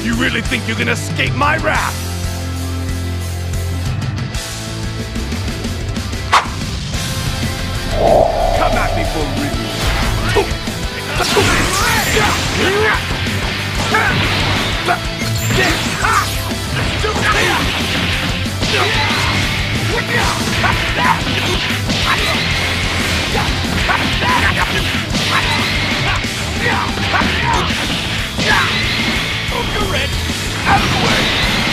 You really think you can escape my wrath? Come at me for real. Oh, you're ready. Out of the way.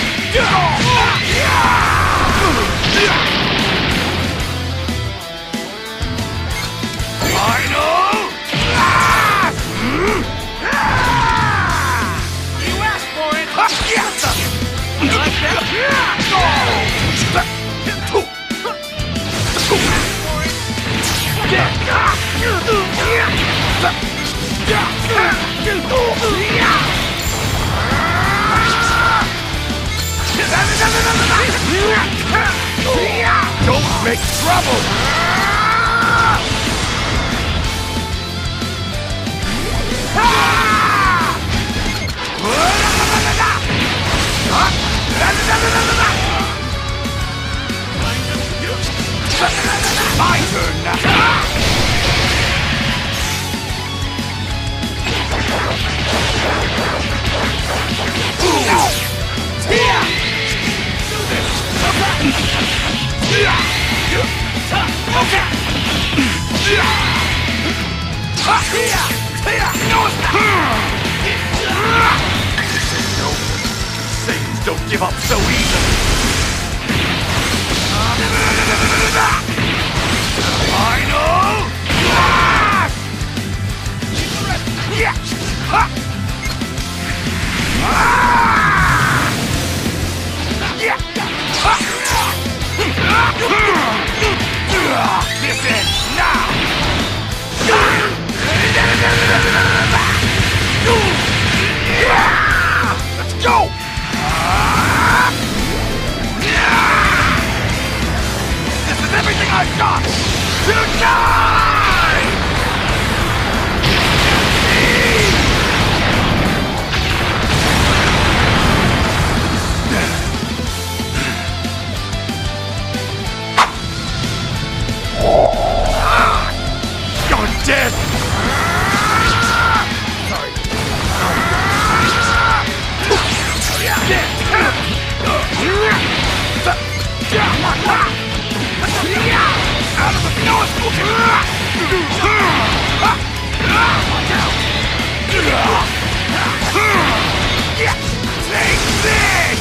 Final! You asked for it! You like that? Don't make trouble! My turn now! Saiyans don't give up so easily! Final! This ends now! Let's go! This is everything I've got! Tonight! You're dead! Sorry. Out of the nose! Take this!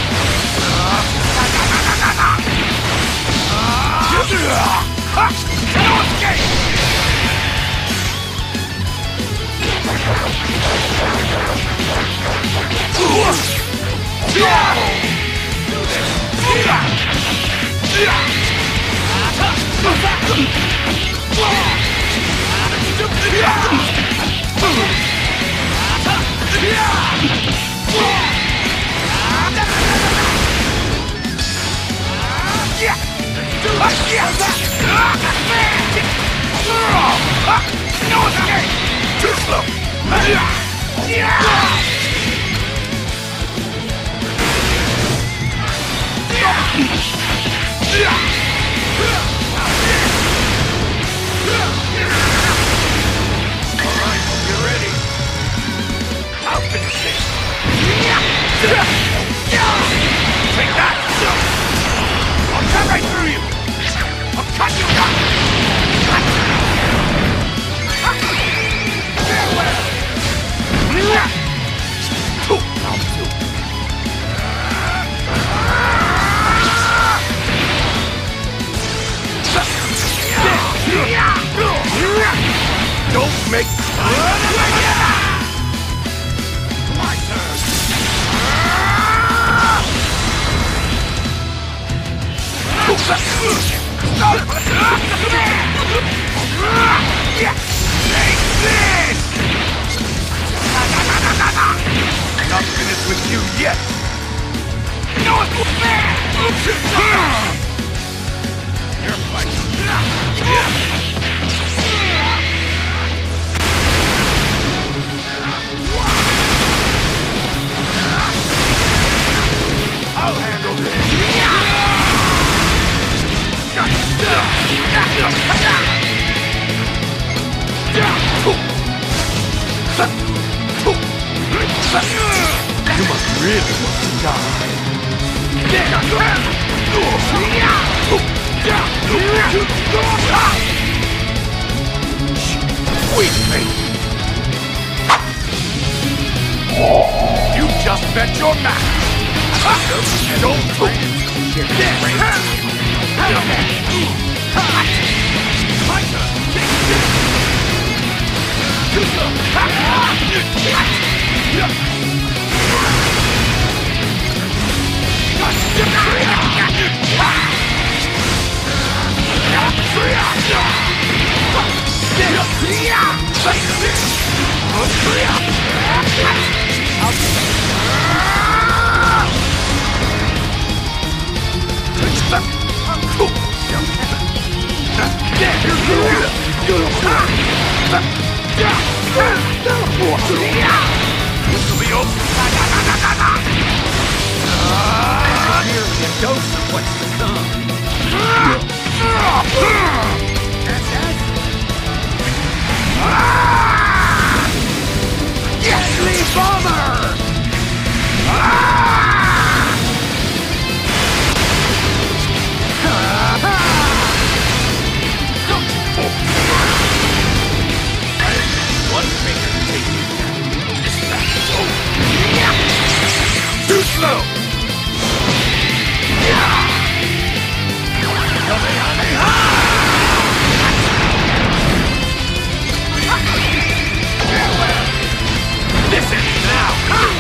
No escape! No escape! Too slow! Alright, you're ready. I'll finish this. Take that! I'll cut right through you! I'll cut you down! Farewell! Don't make my turn. Take this! Not finished with you yet. No, it's fair! You're fighting. really want to die. Weak faith. You just met your match. Don't a dose of what's to come. Deadly Bomber! One finger take me down. This battle is over. Too slow! This is now!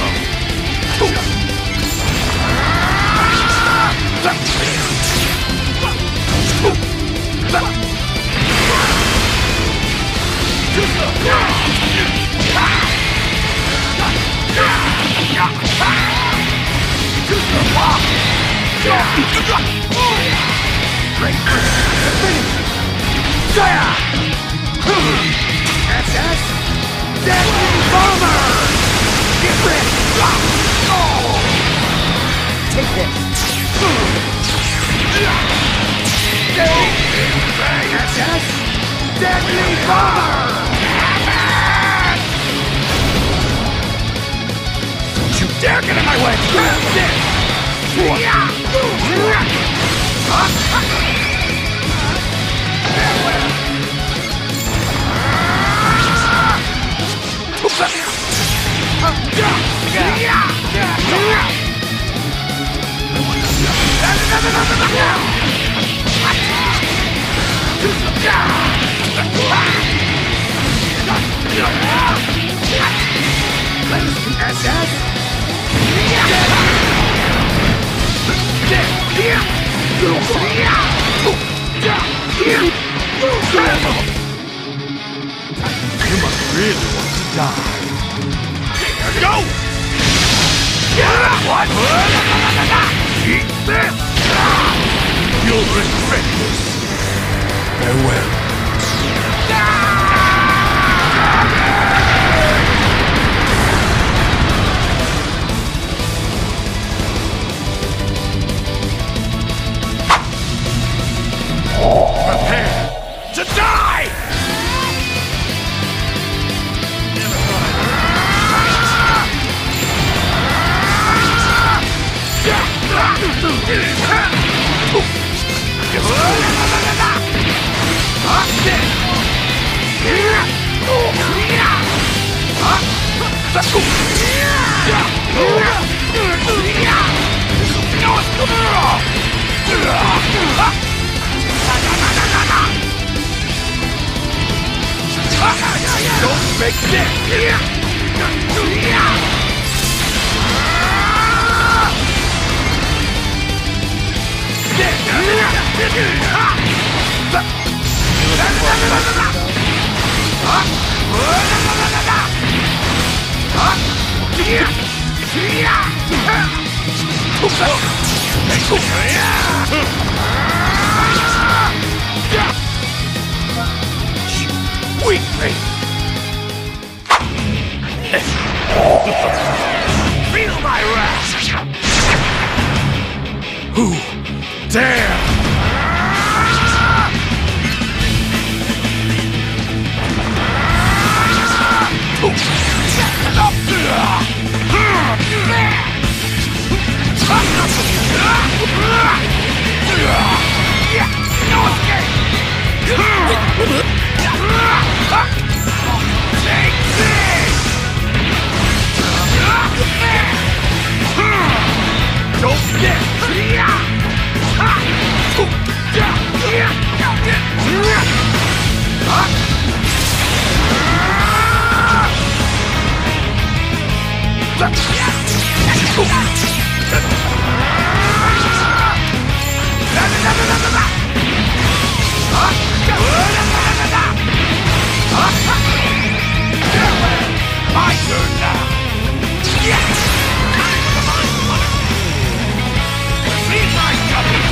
Great! SS! Deadly Bomber! Get ready! Take this! SS! Deadly Bomber! Don't you dare get in my way! You must really want to die. Here we go! What? Eat this! You'll regret this. Farewell. Prepare to die! Don't make this! Weak faith! Feel my wrath! Who dare! My turn now! See my coming!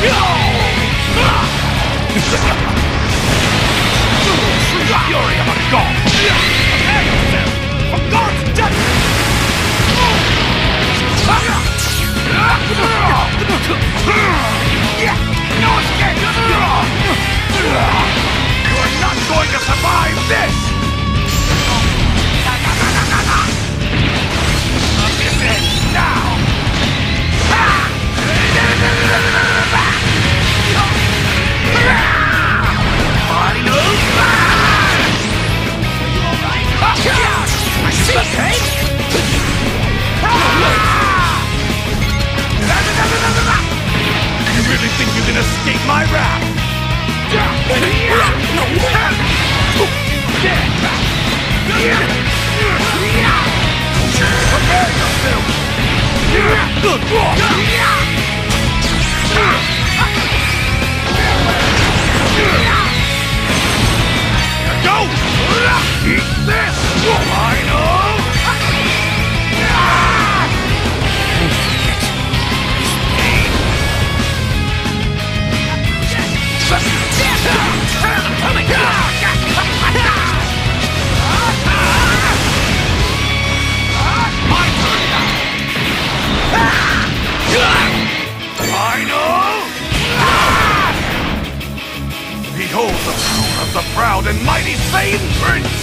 Through the fury of a god! Prepare yourself for God's judgment! No escape! You are not going to survive this! This ends now! Final smash! You alright? I see, eh? You really think you can escape my wrath? Prepare yourself! Go! Eat this! Final! Behold the power of the proud and mighty Saiyan Prince!